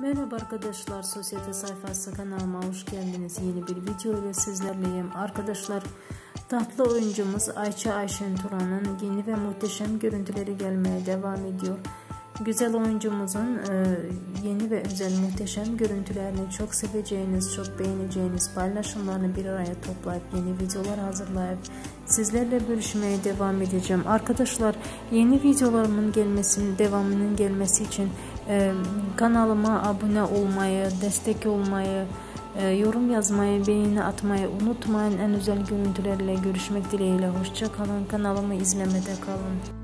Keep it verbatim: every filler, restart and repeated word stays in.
Merhaba arkadaşlar, Sosyete Sayfası kanalıma hoş geldiniz. Yeni bir video ile sizlerleyim. Arkadaşlar, tatlı oyuncumuz Ayça Ayşen Turan'ın yeni ve muhteşem görüntüleri gelmeye devam ediyor. Güzel oyuncumuzun yeni ve özel muhteşem görüntülerini çok seveceğiniz, çok beğeneceğiniz paylaşımlarını bir araya toplayıp yeni videolar hazırlayıp sizlerle bölüşmeye devam edeceğim. Arkadaşlar, yeni videolarımın gelmesinin devamının gelmesi için kanalıma abone olmayı, destek olmayı, yorum yazmayı, beğeni atmayı unutmayın. En özel görüntülerle görüşmek dileğiyle. Hoşça kalın. Kanalımı izlemede kalın.